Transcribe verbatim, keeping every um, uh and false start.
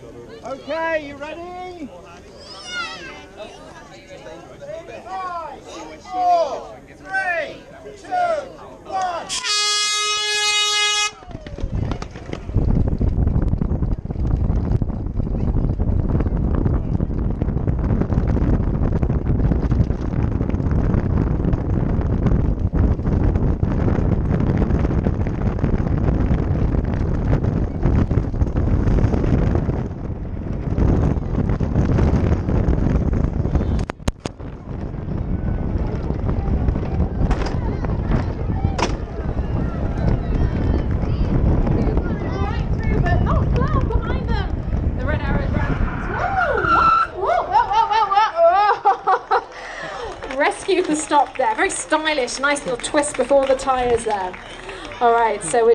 Okay, you ready? Five, four, three, two, one. Rescue the stop there. Very stylish, nice little twist before the tyres there. All right, so we